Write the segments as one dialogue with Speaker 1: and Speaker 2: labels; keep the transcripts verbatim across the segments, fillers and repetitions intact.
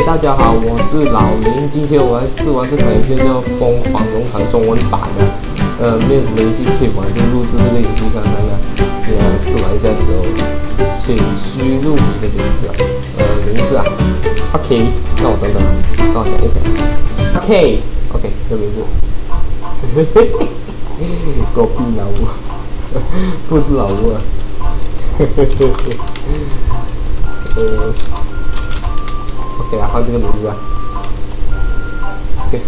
Speaker 1: 大家好，我是老林。今天我来试玩这款游戏叫《疯狂农场》中文版的。呃，没有什么游戏可以玩，就录制这个游戏看看看。先来试玩一下之后，请输入你的名字啊，呃，名字啊 ，OK。那我等等，让我想一想 ，OK，OK， 这名字，嘿嘿嘿，狗屁老母，复制老母啊，嘿嘿嘿嘿，呃。OK 啊，换这个名字啊。OK。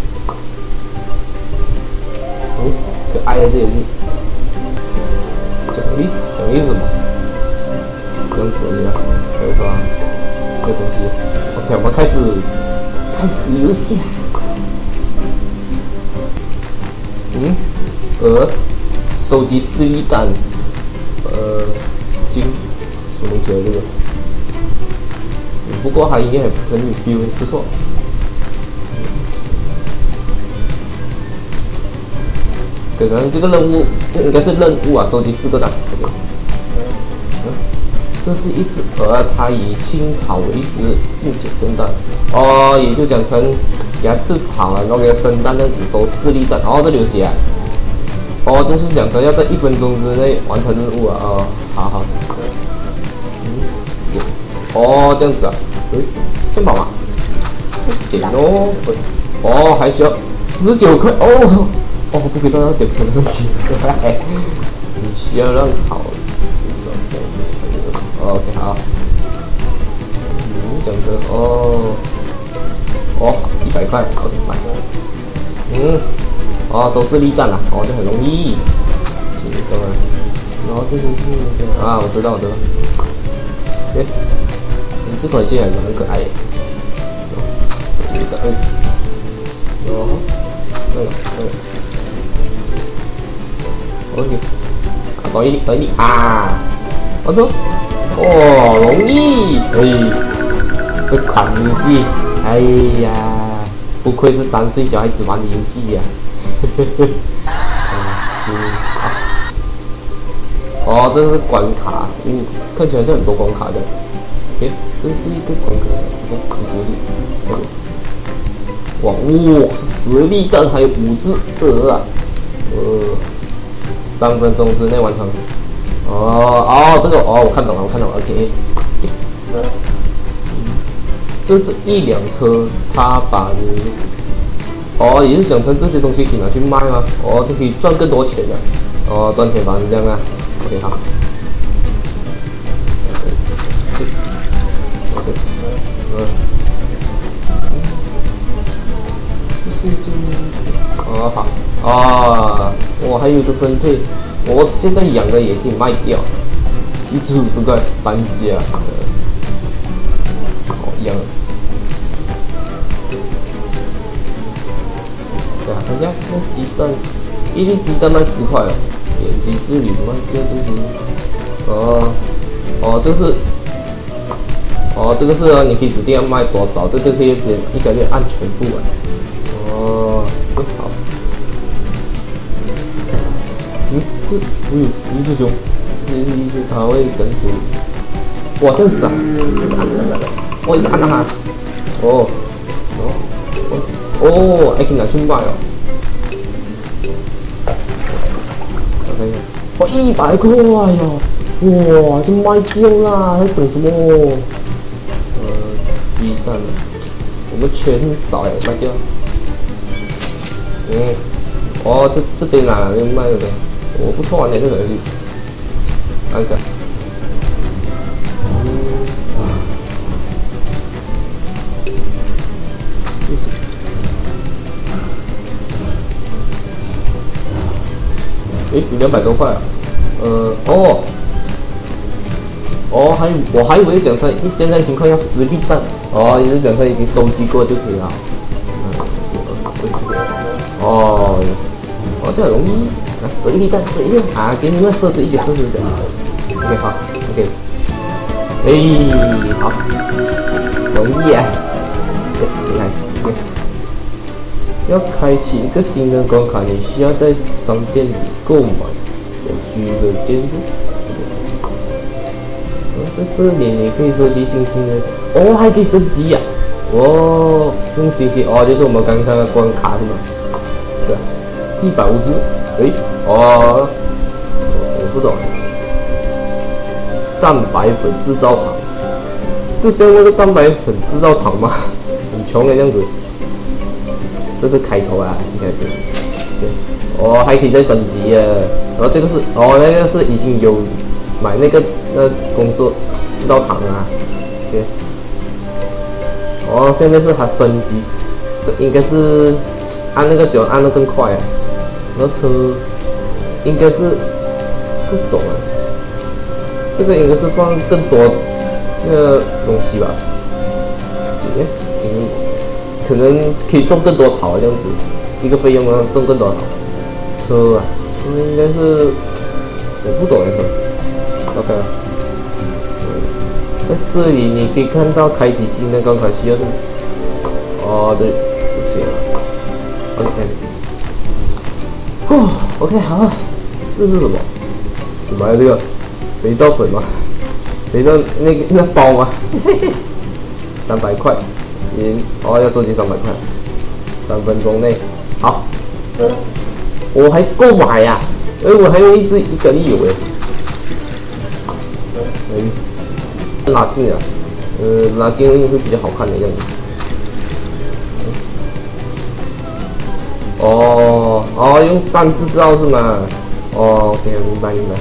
Speaker 1: 嗯，可爱的这游戏。奖励，奖励是什么？这样子而已啊，还有什么？这个东西。OK， 我们开始，开始游戏。嗯，呃，收集四粒蛋，呃，金，什么东西啊这个？不过还应该很有 feel， 不错。可能这个任务，这应该是任务啊，收集四个蛋。OK。嗯，这是一只鹅，它以青草为食，并且生蛋。哦，也就讲成给它吃草了，然后给它生蛋，这样子收四粒蛋。哦，这里有写啊。哦，这是讲成要在一分钟之内完成任务啊。哦，好好。嗯，哦，这样子啊。诶，这么嘛？点哦，哦，还需要十九块哦，哦，不可以让它点可能东西，你需要让草生长这样子才能 OK 好。嗯，讲着哦，哦，一百块，好的买。嗯，哦，收四粒蛋了，哦，这很容易，轻松啊。然后这些是啊，我知道，我知道。诶。这款戏还蛮可爱的，手机的，哎，哦，那个，那个 ，OK， 啊，等一等一啊，我走，哦，容易，哎，这款游戏，哎呀，不愧是三岁小孩子玩的游戏呀，呵呵呵，啊，哦，这是关卡，嗯，看起来是很多关卡的。哎，这是一个关卡 ，OK， 看过去，开始。哇，哇，是十粒蛋，还有五只鹅啊，呃，三分钟之内完成。哦哦，这个哦，我看懂了，我看懂了 ，OK。这是一辆车，它把你，哦，也就讲成这些东西可以拿去卖吗？哦，这可以赚更多钱的。哦，赚钱法是这样啊 ，OK， 好。嗯，这是这哦好啊，我还有的分配，我现在养的也可以卖掉，一只五十块搬家，好养。对啊，看一下那鸡蛋，一粒鸡蛋卖十块哦，点击这里卖掉这些，哦哦，这是。哦，这个是哦，你可以指定要卖多少，这个可以直接一个月按全部啊。哦，好。嗯，这，哎呦，一只熊，一只一只它会跟住。哇，这样子啊，一直按按按按，我一直按它。哦，哦，哦，哦，还可以拿去卖哦。OK， 哇，一百块哟！哇，就卖掉啦，还等什么？鸡蛋，我们缺很少哎，卖掉。嗯，哦，这这边啊，又卖了的，我不错玩的这个游戏，看看。嗯，诶，有两百多块啊，呃，哦。哦，还我还以为讲成现在情况要十粒蛋，哦，也是讲成已经收集过就可以了。哦，哦，这很容易，来多一粒蛋，多一粒啊，给你们设置一点设置的。OK， 好 ，OK， 哎，好，容易啊 ，yes， 进来 ，OK。要开启一个新的关卡，你需要在商店里购买所需的建筑。在这里你可以收集星星的，哦，还可以升级呀、啊！ 哦，用星星哦，就是我们刚刚看的关卡是吗？是啊，一百五十，哎，哦，我不懂。蛋白粉制造厂，这像那个蛋白粉制造厂吗？很穷的样子。这是开头啊，应该是。对，哦，还可以再升级啊。然后这个是，哦，那个是已经有买那个那工作制造厂啊。对。哦，现在是它升级，这应该是按那个喜欢按的更快啊。那车应该是不懂啊。这个应该是放更多那个东西吧，嗯，可能可以种更多草这样子，一个费用呢种更多草。车啊，车应该是我不懂的车。OK， 在这里你可以看到开启新的关卡需要的。哦，对，不行了。OK， 开始。哦 ，OK， 好，这是什么？什么呀？这个？肥皂粉吗？肥皂那个那包吗？三百块，嗯，哦，要收集三百块，三分钟内，好，我还够买呀、啊，哎，我还有一只一个利友哎，哎，拉近啊，呃，拉近会比较好看的样子。哦哦，用蛋制造是吗？哦 ，OK， 明白明白。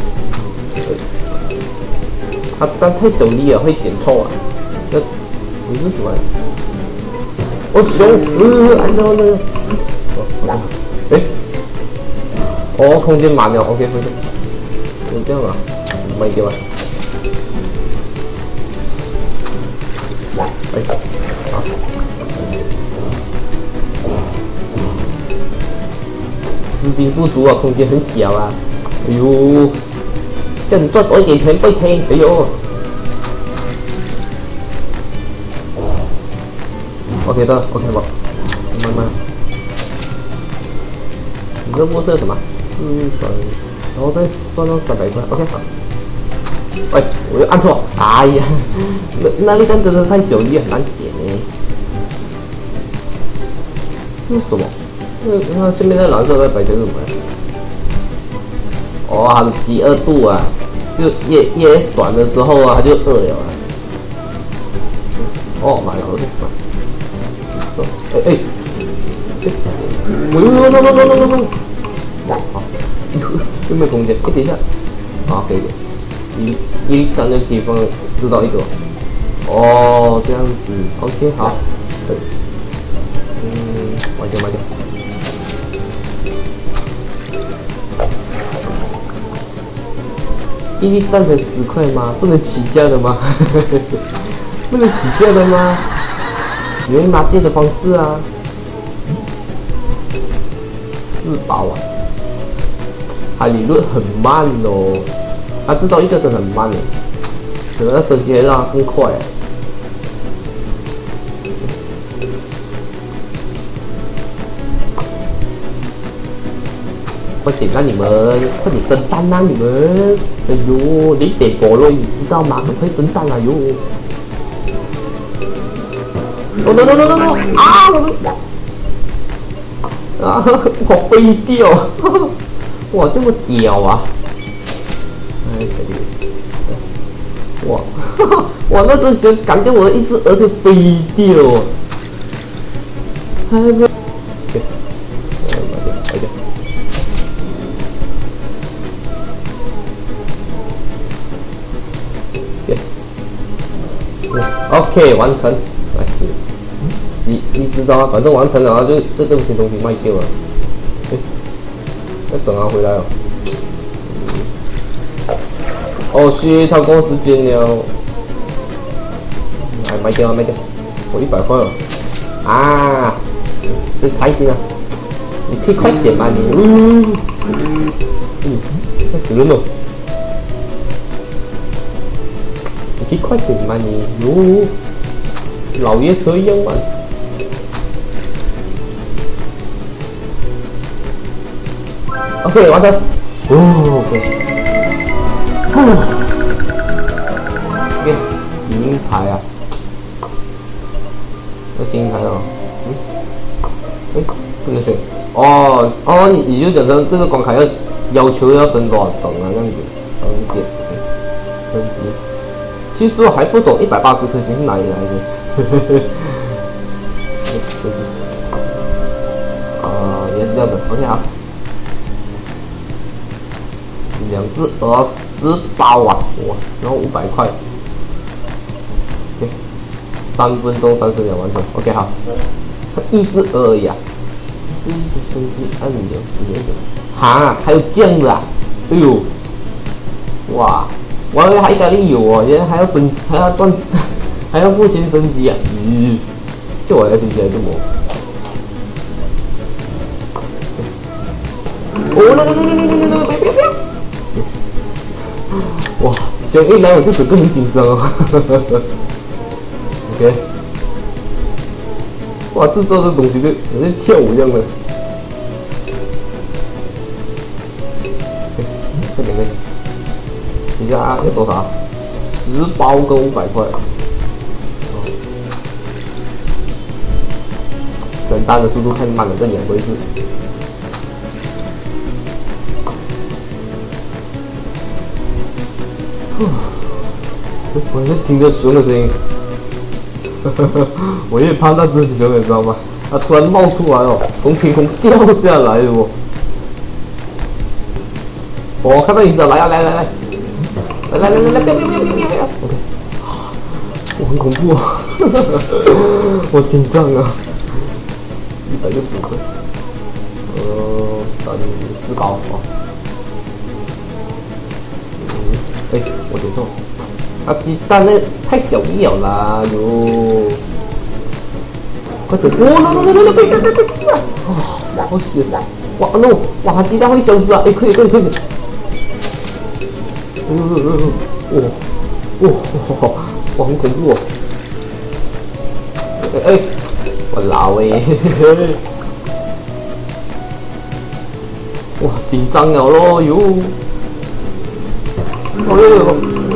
Speaker 1: 它蛋太小粒了，会点臭啊！那你是什么？哦，熊，呃，按照那个，哦，哎，哦，空间满了 ，OK， 回去。就这样啊，卖掉啊。哎，好。资金不足啊，空间很小啊。哎呦！叫你赚多一点钱不听，哎呦 ！OK 的 ，OK 吧，慢慢。你这波是什么？四百，然后再赚到三百块 ，OK 好。哎，我又按错，哎呀，那那粒蛋真的太小粒，很难点哎。这是什么？那那下面那蓝色的摆着是什么？哦，它的饥饿度啊。就越越短的时候啊，它就饿了啊。哦，买了，我买。哎哎，我又弄弄弄弄弄弄。好，有没有空间？哎，等一下，啊，可以的。一一单就可以放制造一个。哦，这样子 ，OK， 好。嗯，买掉买掉。一粒蛋才十块吗？不能起价的吗？不能起价的吗？使用拉件的方式啊。四包啊，它理论很慢哦，它制造一个真的很慢的，可能要升级让它更快。快点啊你们，快点生蛋啊你们！哎呦，你点菠萝你知道吗？很快生蛋了哟！哦 no no no no no 啊！我的啊，我飞掉！哇，这么屌啊！哎，哇，哇，那只熊赶掉我的一只，而且飞掉！还没。OK， 完成，来是，一一制造，反正完成了，就这个东西卖掉了。哎，要等他回来哦。哦，需超过时间了。哎，卖掉啊，卖掉，我一百块了。啊，这差一点啊，你可以快点吗你？嗯，嗯，这死人了。你快点嘛你！哟，老爷车一样慢。OK， 完成。哦 ，OK。OK，名牌啊。 厉害哦。嗯，哎，不能选。哦哦，你你就讲成这个关卡要要求要升多少等啊？这样子，三十件，升级。其实我还不懂一百八十颗星是哪里来的。啊，也是这样子。OK 好。两只二十八万哇，然后五百块。OK， 三分钟三十秒完成。OK 好。一只鹅而已啊。这是一只升级按钮使用者。哈，还有这样的啊！哎呦，哇！我以为还应该有哦，原来还要升，还要赚，还要付钱升级啊！咦，这我要升级来做么？哦，那那那那那那那别别别！哇，熊一来我就整个很紧张哦。OK， 哇，制造这东西就好像跳舞一样的。快点快点！等一下啊，要多少？十包跟五百块。哦，升单的速度太慢了，这两个字。我是听着熊的声音，我也怕那只熊，你知道吗？它突然冒出来哦，从天空掉下来哦。我看到影子了，来啊来来来，来来来来来，不要不要不要不要不要 ！OK， 我很恐怖啊，我紧张啊，一百六十五个，呃，三四包哦。哎，我点错，啊，鸡蛋那太小一了啦，哟！快点！哦，no no no no no！ 别别别别别！啊，好险！哇 no！ 哇，它鸡蛋会消失啊！哎，可以可以可以！哦哦哦哦！哇哇哇，很恐怖哦！哎哎，我老哎！哇，紧张了咯哟！哦呦！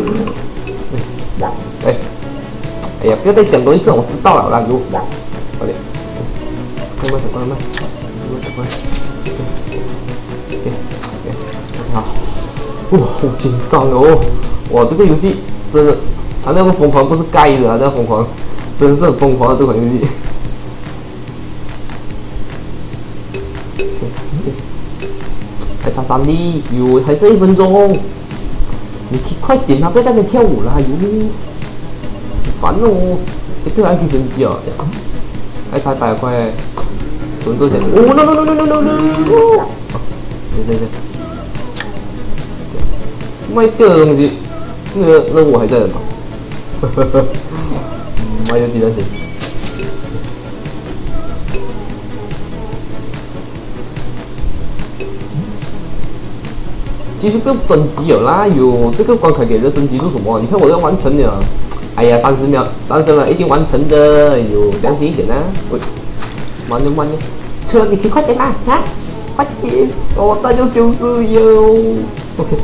Speaker 1: 哎，哎呀，不要再讲多一次，我知道了啦，哟！快点，快慢点，快慢，快慢，快。OK OK， 好。哇，好紧张哦！哇，这个游戏真的，啊，那个疯狂不是盖的啊，那个疯狂，真是很疯狂的这款游戏。还差三粒，哟，还剩一分钟。你快点啊！不要在那边跳舞了，哟，烦哦！一对还可以升级哦，还差百块，多多钱？哦 no no no no no no no！ 对对对，卖掉的东西，那个那我还在的嘛？哈哈哈，卖掉几单钱？其实不用升级了啦，有这个关卡给的升级做什么？你看我要完成了，哎呀，三十秒，三十秒一定完成的，有相信一点啦。喂，慢点慢点，车你可以快点啦，啊，快点，我蛋要消失哟。OK，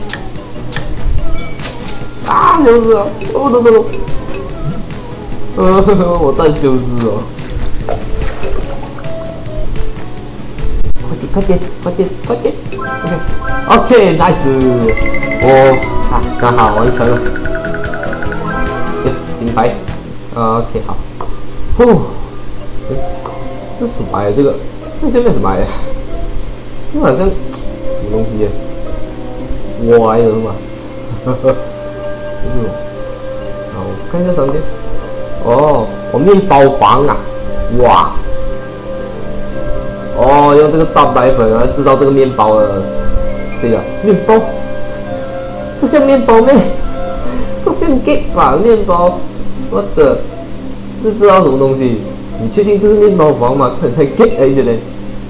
Speaker 1: 啊，消失了，哦，no no no， 呃，我蛋消失了。快点，快点，快点 ！OK，OK，nice， 哦，啊，刚好完成了 ，yes， 金牌 ，OK， 好，哦，哎，这是什么呀？这个，这下面什么呀？这好像什么东西呀？我来的嘛，哈哈，这种，好，看一下商店，哦，我面包房啊，哇！哦，用这个蛋白粉来制造这个面包的，对呀，面包，这这像面包咩？这像 cake 吧？面包，我的，这知道什么东西？你确定这是面包房吗？这才 cake 而已嘞。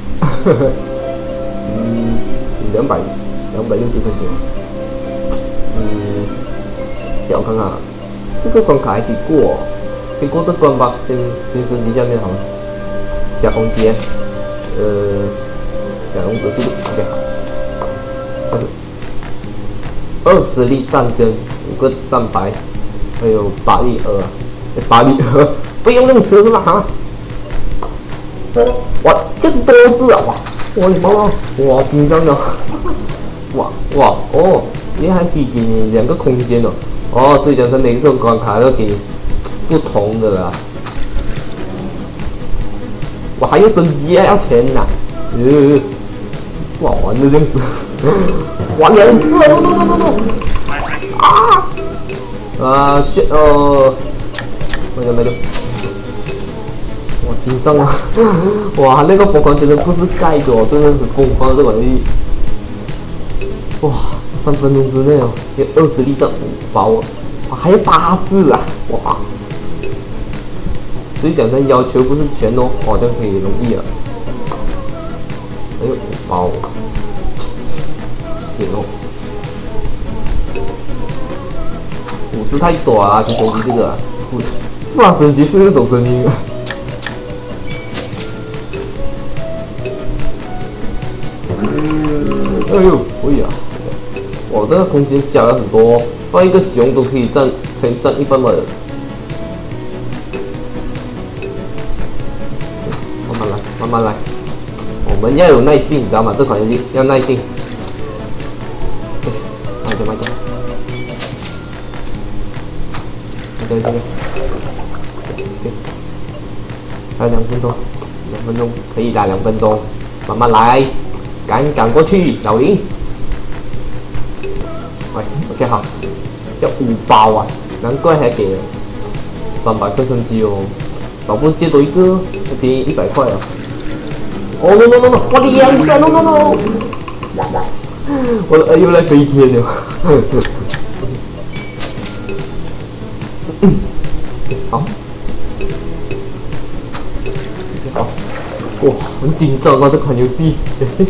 Speaker 1: 嗯，两百，两百六十块钱。嗯，让我看看，这个关卡还可以过、哦，先过这关吧，先先升级下面好了，加攻击。呃，加龙者速度 ，OK 好。二十粒蛋跟五个蛋白，还有八粒鹅，八粒鹅，不用用吃是吧？哈， 哇，这么多字啊！哇，我的妈妈，哇，紧张的，哇哇哦，你还可以给你两个空间哦，哦，所以讲它每个关卡都给你不同的啦。哇，还有升级啊，要钱呐、啊！呃，哇，玩的这样子，哇，两只，no no no no no， 啊！啊，shit 哦，没有没有。哇，紧张啊！哇，那个疯狂真的不是盖的哦，真的很疯狂这个玩意。哇，三分钟之内哦，有二十粒的五包哦，哇，还有八只啊！哇，所以讲它要求不是全哦，哇，这样可以容易啊。还有五包，险哦。五只太短了，去升级这个、啊，五只，哇，升级是那种声音啊。哎呦，可以啊！哇，这个空间加了很多，放一个熊都可以占，可以占一半半的。慢慢来，慢慢来，我们要有耐心，你知道吗？这款游戏要耐心。慢点，慢点，慢点，慢点。对，还有两分钟，两分钟可以啦，两分钟，慢慢来。赶赶过去，老赢。喂 ，OK 好，要五包啊，难怪还给了三百块升级哦，老不借多一个，便宜一百块啊。哦 no no no no， 我两个 no no no， 我的哎又来飞天了。好，好。哇，很紧张啊！这款游戏。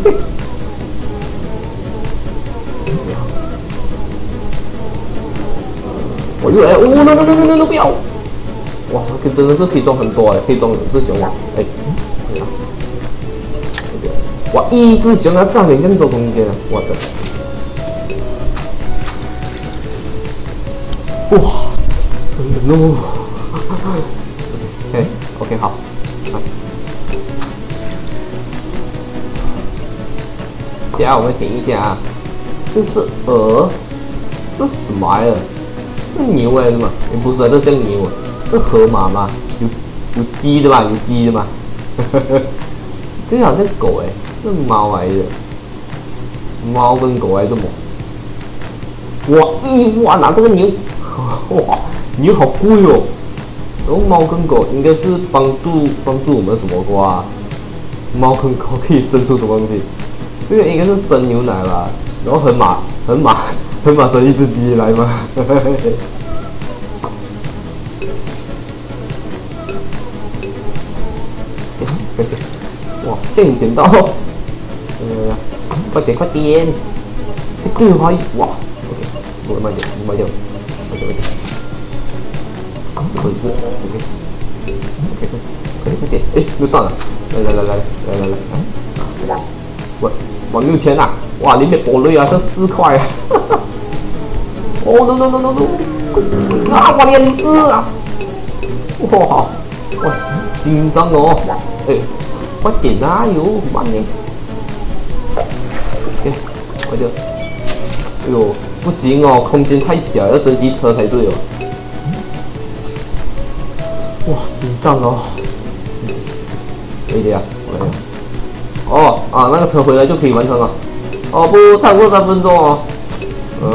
Speaker 1: 我又来，哦 no no no no no 不要！哇，可真的是可以装很多哎，可以装两只熊啊！哎，哇，一只熊要占领这么多空间啊！我的，哇 ，no， 哎 ，OK 好 ，nice。等下我们停一下啊，这是鹅，这是什么来着？这牛来的嘛？也不是啊，这像牛啊，这河马嘛，有有鸡的吧？有鸡的嘛？这个好像狗哎，这猫来的，猫跟狗来的么？哇，一万啊！这个牛，哇，牛好贵哦。然后猫跟狗应该是帮助帮助我们什么瓜？猫跟狗可以生出什么东西？这个应该是生牛奶吧，然后河马，河马，河马生一只鸡来吗？哇，这样点到，呃，快点快点，一对可以，哇 ，OK， 我慢点，慢点，慢点，慢点，可以的 ，OK，OK， 快点快点，哎，又到了，来来来来来来来，啊，我。我没有钱啊！哇，里面宝瑞啊，是四块啊！哦 no no no no no！ 啊，我两只啊！哇，哇，紧张哦！哎，快点啊！哟，慢点。OK， 快点！哎呦，不行哦，空间太小，要升级车才对哦。哇，紧张哦！可以的呀，来呀！哦啊，那个车回来就可以完成了。哦不，超过三分钟哦。嗯。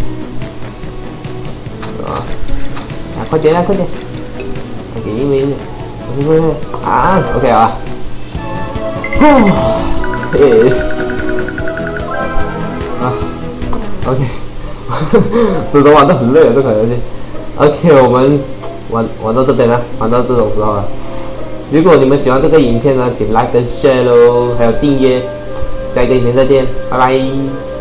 Speaker 1: 啊，啊，快点啊，快点！快点，因为，因为啊 ，OK 啊。哦，嘿。啊 ，OK。这都玩得很累啊，这款游戏。OK， 我们玩玩到这边了，玩到这种时候了。如果你们喜欢这个影片呢，请 like 跟 share 喽，还有订阅。下一个影片再见，拜拜。